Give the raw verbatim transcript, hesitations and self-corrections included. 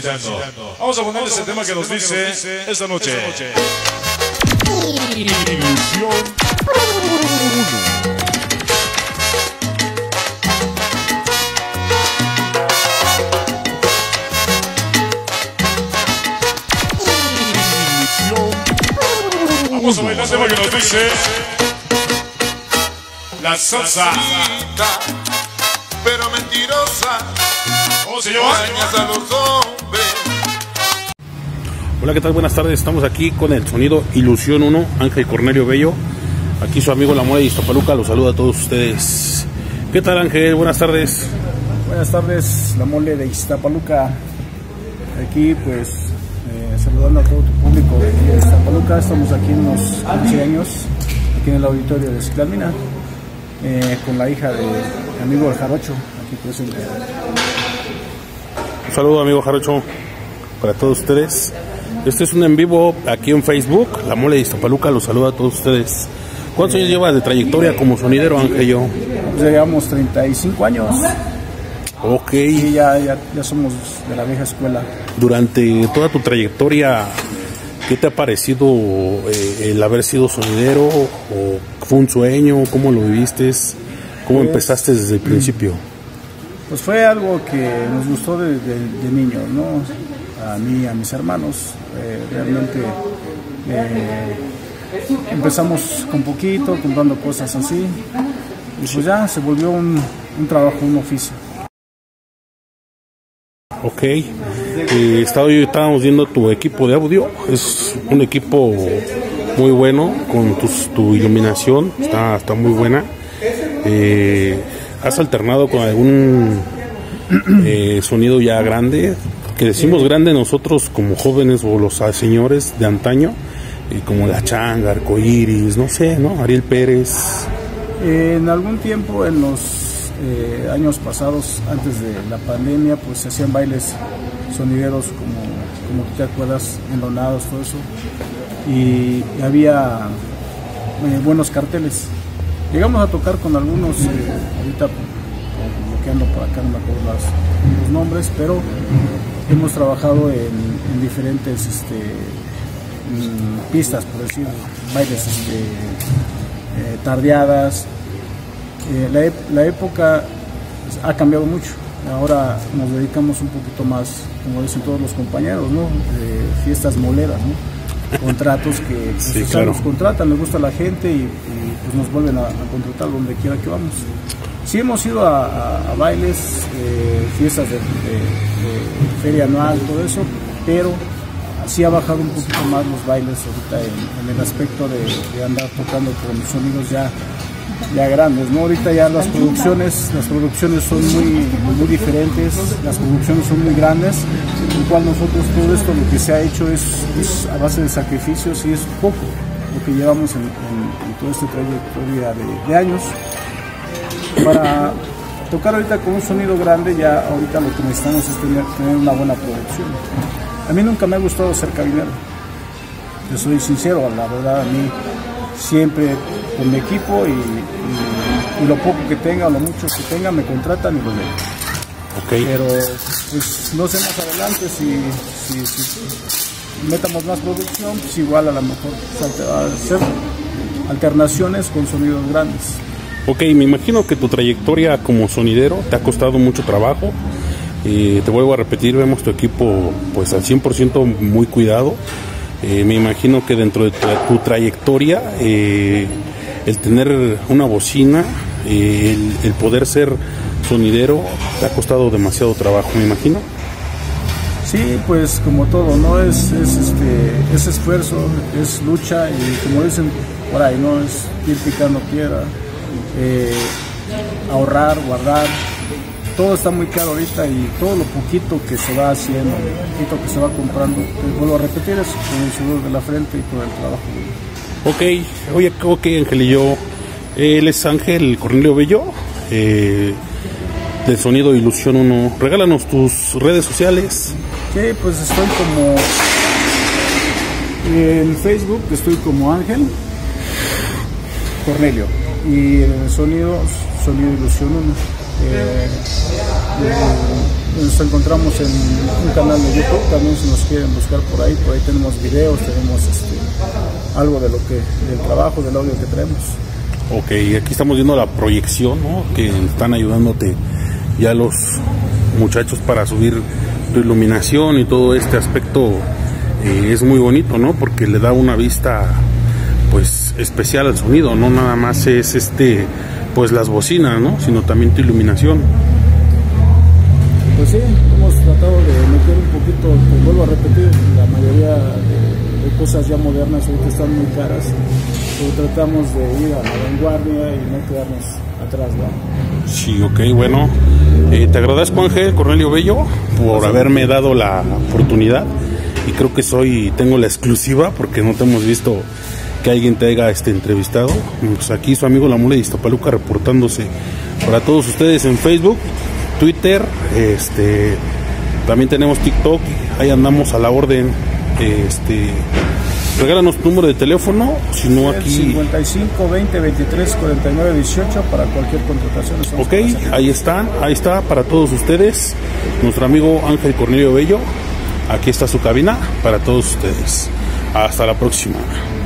Vamos a ponerle ese tema que nos dice esta noche. Ilusión Vamos a bailar el tema que nos dice la salsa. Pero mentirosa. ¿Cómo se llama? A los hombres. Hola, ¿qué tal? Buenas tardes. Estamos aquí con el sonido Ilusión uno, Ángel Cornelio Bello. Aquí su amigo La Mole de Iztapaluca los saluda a todos ustedes. ¿Qué tal, Ángel? Buenas tardes. Buenas tardes, La Mole de Iztapaluca. Aquí pues eh, saludando a todo tu público de Iztapaluca. Estamos aquí en unos quince años, aquí en el auditorio de Ciclamina, eh, con la hija de mi amigo el Jarocho, aquí presente. Un saludo, amigo Jarocho, para todos ustedes. Este es un en vivo aquí en Facebook. La Mole de Iztapaluca los saluda a todos ustedes. ¿Cuántos años llevas de trayectoria como sonidero, Ángel? Pues llevamos treinta y cinco años. Ok. Y ya, ya, ya somos de la vieja escuela. Durante toda tu trayectoria, ¿qué te ha parecido eh, el haber sido sonidero? ¿O fue un sueño? ¿Cómo lo viviste? ¿Cómo pues, empezaste desde el principio? Pues fue algo que nos gustó de, de, de niños, ¿no? A mí y a mis hermanos. Eh, realmente eh, empezamos con poquito, comprando cosas así. Y pues ya se volvió un, un trabajo, un oficio. Ok, eh, estaba yo, estábamos viendo tu equipo de audio. Es un equipo muy bueno, con tus, tu iluminación está, está muy buena. Eh, ¿Has alternado con algún eh, sonido ya grande? Que decimos grande nosotros como jóvenes o los señores de antaño, eh, como La Changa, Arcoiris, no sé, ¿no? Ariel Pérez. Eh, en algún tiempo, en los eh, años pasados, antes de la pandemia, pues se hacían bailes sonideros como, como tú te acuerdas, enlonados, todo eso. Y, y había eh, buenos carteles. Llegamos a tocar con algunos, eh, ahorita bloqueando por acá, no me acuerdo los, los nombres, pero hemos trabajado en, en diferentes este, mm, pistas, por decir, bailes este, eh, tardeadas. Eh, la, ep la época pues, ha cambiado mucho. Ahora nos dedicamos un poquito más, como dicen todos los compañeros, ¿no? De fiestas moleras, ¿no? Contratos que pues, sí, o sea, claro. nos contratan, les gusta la gente y, y pues nos vuelven a, a contratar donde quiera que vamos. Sí hemos ido a, a, a bailes, eh, fiestas de, de, de feria anual, todo eso, pero sí ha bajado un poquito más los bailes ahorita en, en el aspecto de, de andar tocando con sonidos ya, ya grandes, ¿no? Ahorita ya las producciones, las producciones son muy, muy diferentes, las producciones son muy grandes, en el cual nosotros todo esto lo que se ha hecho es, es a base de sacrificios y es poco lo que llevamos en, en, en toda esta trayectoria de, de años. Para tocar ahorita con un sonido grande, ya ahorita lo que necesitamos es tener, tener una buena producción. A mí nunca me ha gustado ser cabinero, yo soy sincero, la verdad, a mí siempre con mi equipo y, y, y lo poco que tenga o lo mucho que tenga me contratan y lo veo. Okay. Pero pues no sé más adelante si, si, si, si metamos más producción, pues igual a lo mejor se va a hacer alternaciones con sonidos grandes. Ok, me imagino que tu trayectoria como sonidero te ha costado mucho trabajo. Eh, te vuelvo a repetir, vemos tu equipo pues al cien por ciento muy cuidado. Eh, me imagino que dentro de tu, tu trayectoria, eh, el tener una bocina, eh, el, el poder ser sonidero, te ha costado demasiado trabajo, me imagino. Sí, pues como todo, ¿no? Es, es, este, es esfuerzo, es lucha y como dicen por ahí, ¿no? Es ir picando piedra. Eh, ahorrar, guardar, todo está muy caro ahorita y todo lo poquito que se va haciendo, lo poquito que se va comprando, pues, vuelvo a repetir, es con el sudor de la frente y con el trabajo. Ok, oye, ok, Ángel y yo, él es Ángel Cornelio Bello, eh, del sonido Ilusión uno. Regálanos tus redes sociales. Sí, pues estoy como en Facebook, estoy como Ángel Cornelio. Y en el sonido, sonido Ilusión uno. Eh, eh, nos encontramos en un canal de YouTube, también si nos quieren buscar por ahí, por ahí tenemos videos, tenemos este, algo de lo que, del trabajo, del audio que traemos. Ok, aquí estamos viendo la proyección, ¿no? Que están ayudándote ya los muchachos para subir tu iluminación y todo este aspecto. Eh, es muy bonito, ¿no? Porque le da una vista pues especial al sonido, no nada más es este pues las bocinas, ¿no? Sino también tu iluminación. Pues sí, hemos tratado de meter un poquito, pues vuelvo a repetir, la mayoría de, de cosas ya modernas ahorita están muy caras, pero tratamos de ir a la vanguardia y no quedarnos atrás, ¿no? Sí, ok, bueno, eh, te agradezco, Ángel Cornelio Bello, por haberme dado la oportunidad, y creo que soy, tengo la exclusiva, porque no te hemos visto que alguien te haya este, entrevistado. Pues aquí su amigo La Mole de Iztapaluca reportándose para todos ustedes en Facebook, Twitter, este, también tenemos TikTok, ahí andamos a la orden. Este, regálanos tu número de teléfono, si no aquí cincuenta y cinco, veinte, veintitrés, cuarenta y nueve, dieciocho para cualquier contratación. Ok, ahí están, ahí está para todos ustedes, nuestro amigo Ángel Cornelio Bello. Aquí está su cabina para todos ustedes. Hasta la próxima.